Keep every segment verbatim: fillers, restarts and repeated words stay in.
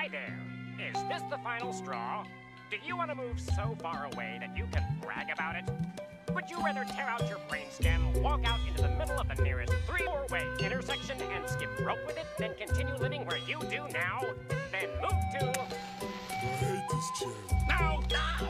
Hi there. Is this the final straw? Do you want to move so far away that you can brag about it? Would you rather tear out your brainstem, walk out into the middle of the nearest three-four-way intersection and skip rope with it, then continue living where you do now? Then move to... I hate this chair. No, no!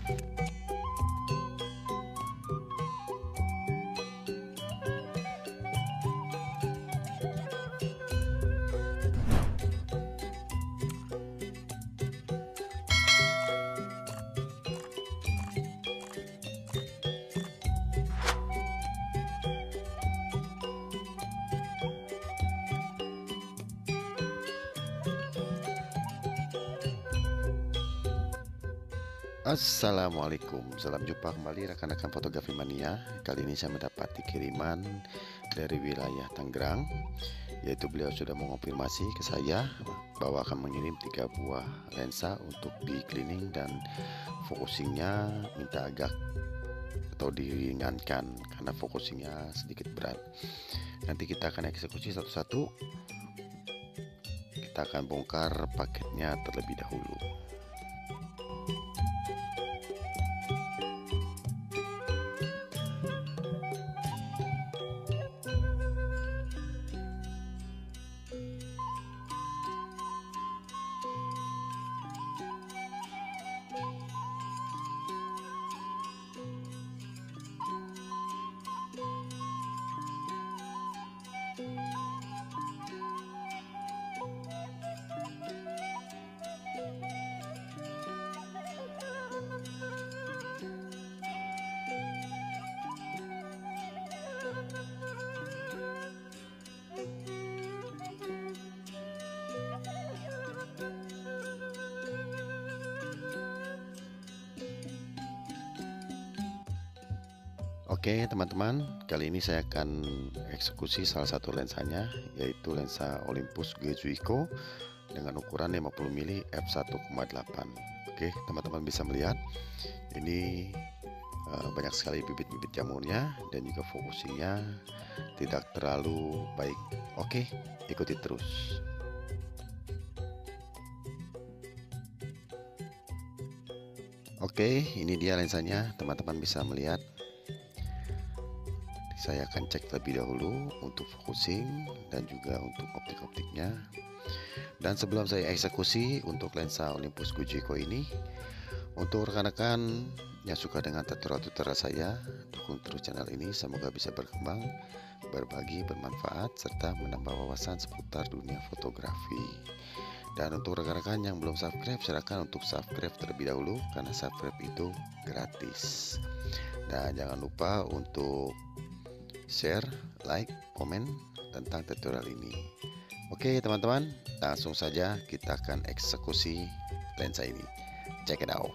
Assalamualaikum, salam jumpa kembali rekan-rekan fotografi mania. Kali ini saya mendapati kiriman dari wilayah Tangerang, yaitu beliau sudah mengonfirmasi ke saya bahwa akan mengirim tiga buah lensa untuk di cleaning dan focusingnya minta agak atau diringankan karena focusingnya sedikit berat. Nanti kita akan eksekusi satu-satu. Kita akan bongkar paketnya terlebih dahulu. Oke teman-teman, kali ini saya akan eksekusi salah satu lensanya, yaitu lensa Olympus Go Zuiko dengan ukuran lima puluh milimeter f satu koma delapan. Oke teman-teman bisa melihat ini uh, banyak sekali bibit-bibit jamurnya dan juga focusingnya tidak terlalu baik. Oke, ikuti terus. Oke, ini dia lensanya, teman-teman bisa melihat. Saya akan cek terlebih dahulu untuk focusing dan juga untuk optik-optiknya. Dan sebelum saya eksekusi untuk lensa Olympus Go Zuiko ini, untuk rekan-rekan yang suka dengan tutorial-tutorial saya, dukung terus channel ini, semoga bisa berkembang, berbagi, bermanfaat, serta menambah wawasan seputar dunia fotografi. Dan untuk rekan-rekan yang belum subscribe, silakan untuk subscribe terlebih dahulu karena subscribe itu gratis. Dan jangan lupa untuk share, like, komen tentang tutorial ini. Oke teman-teman, langsung saja kita akan eksekusi lensa ini. Check it out.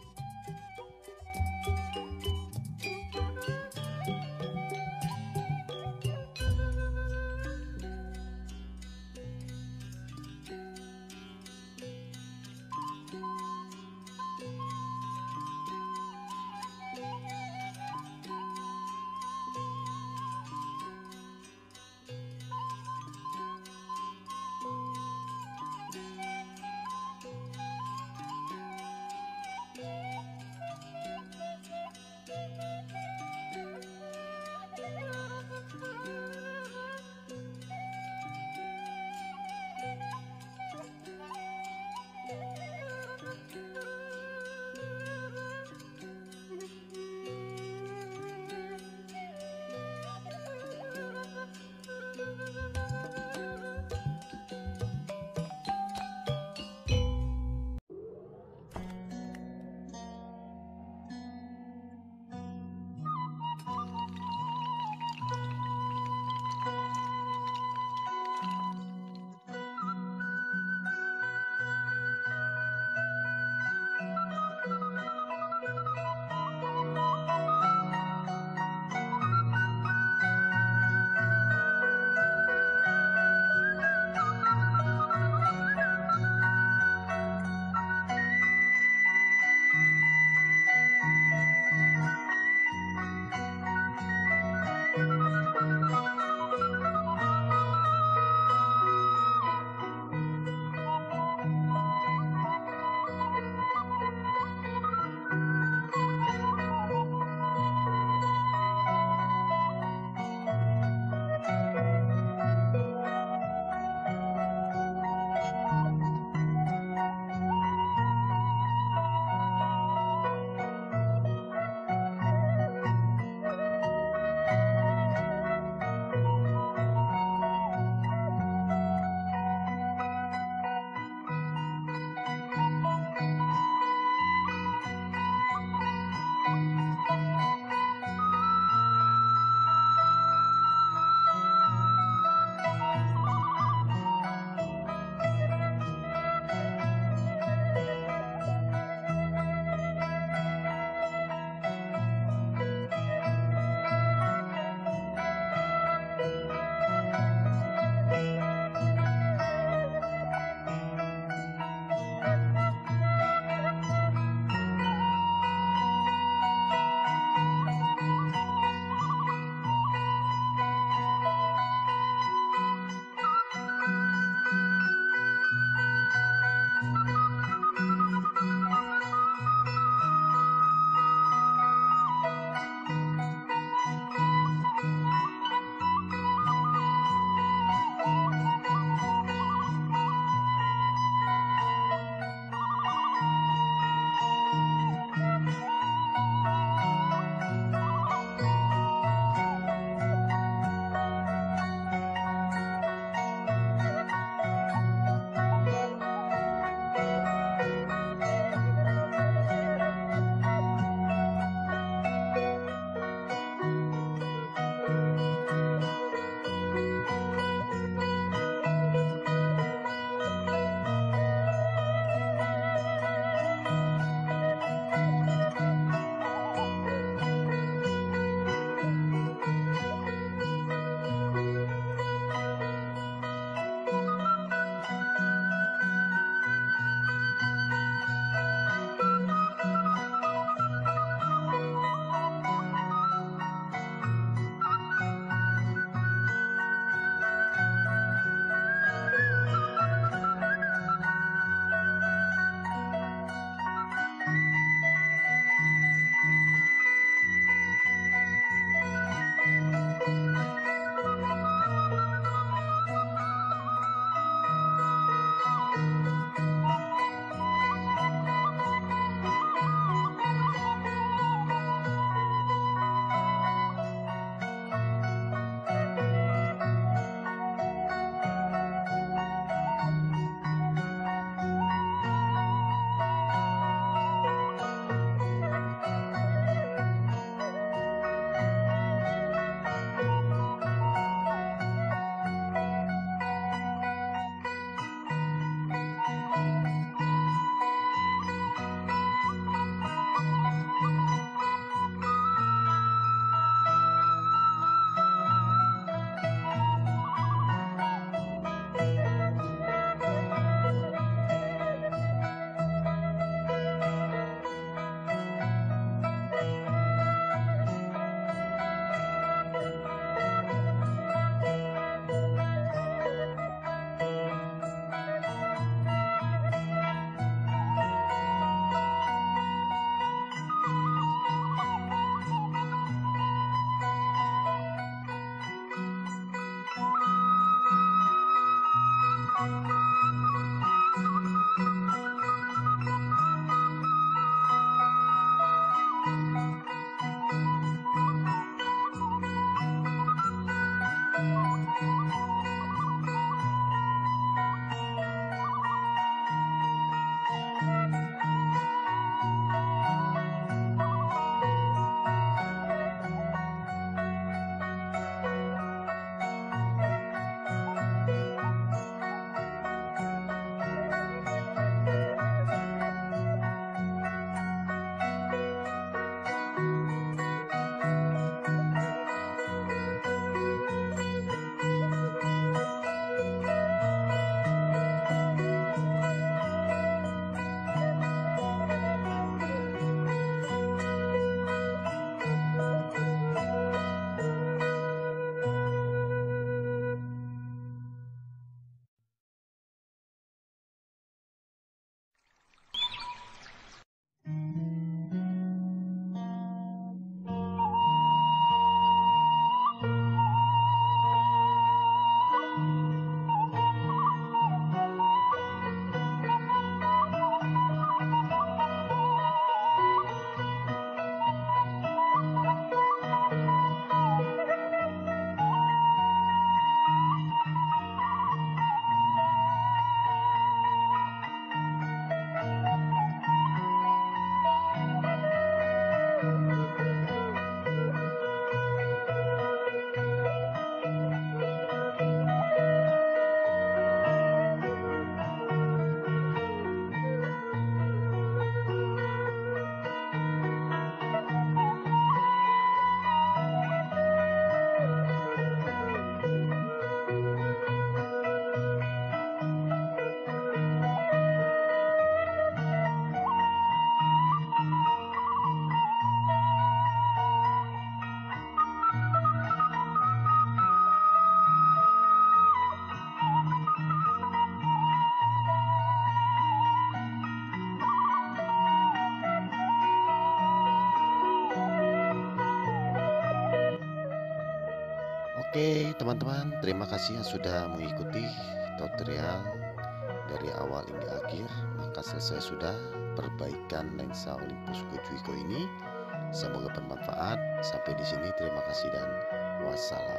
Oke, teman-teman, terima kasih yang sudah mengikuti tutorial dari awal hingga akhir. Maka selesai sudah perbaikan lensa Olympus Go Juiko ini. Semoga bermanfaat. Sampai di sini, terima kasih dan wassalam.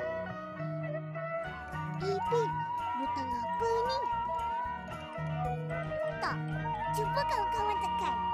Pipi, butang apa ni? Tak, cuba kawan-kawan tekan.